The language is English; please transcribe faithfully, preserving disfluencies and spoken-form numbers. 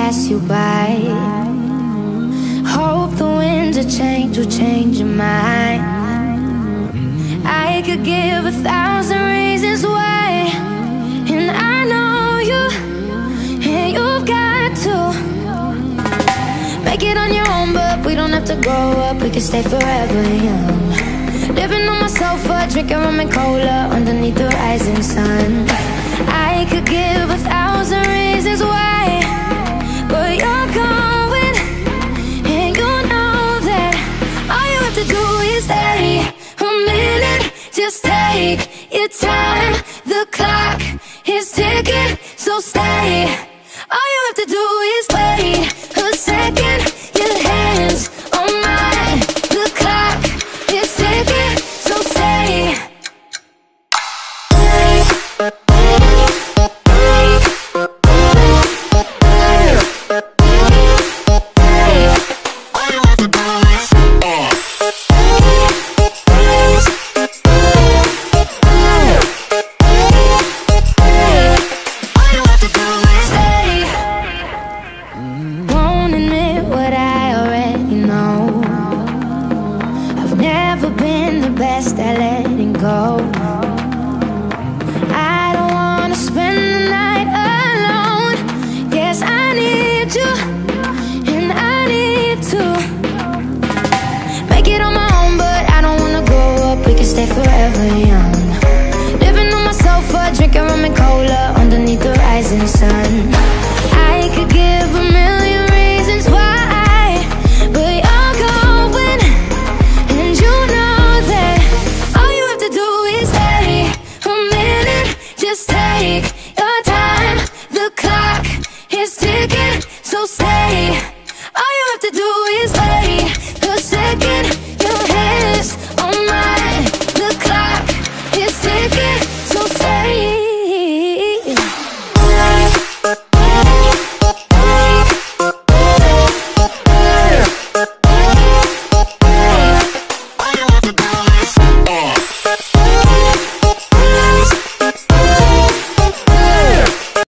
pass you by. Hope the winds of change will change your mind. I could give a thousand reasons why, and I know you, and you've got to make it on your own, but we don't have to grow up, we can stay forever young. Living on my sofa, drinking rum and cola underneath the rising sun. I could give a thousand reasons why, but you're going, and you know that all you have to do is stay a minute. Just take your time, the clock is ticking, so stay. All you have to do is